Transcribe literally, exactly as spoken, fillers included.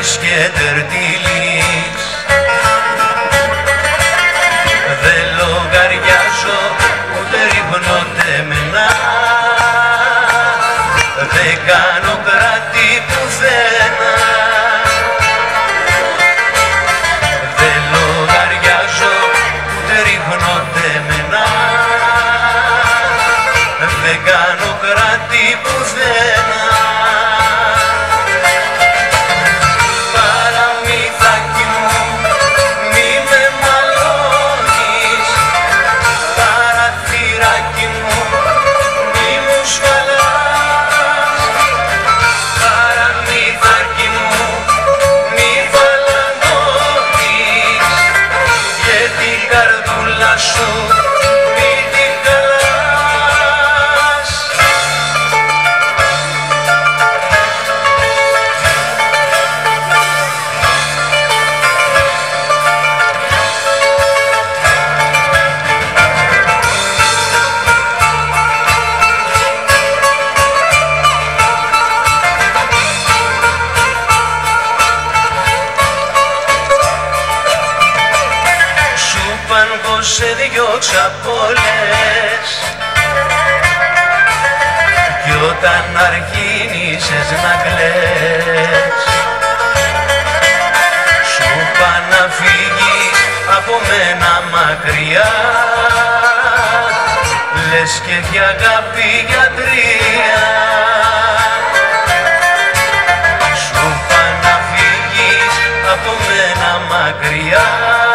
και τερτίλης. Δεν λογαριάζω ούτε ρίχνω τεμνά, δεν κάνω κράτη πουθενά. Δεν λογαριάζω ούτε ρίχνω τεμνά, δεν κάνω κράτη πουθενά. Παραμύθακι μου, μη με μαλώνεις, παραθυράκι μου, μη μου σφαλάς. Παραμύθακι μου, μη βαλανώνεις, και την καρδούλα σου μη την καλάς. Σου παν πως σε διώξα πολλές, κι όταν αρχίνησες να κλαις, σου παν να φύγεις από μένα μακριά, λες και για αγάπη γιατρία. Σου παν να φύγεις από μένα μακριά,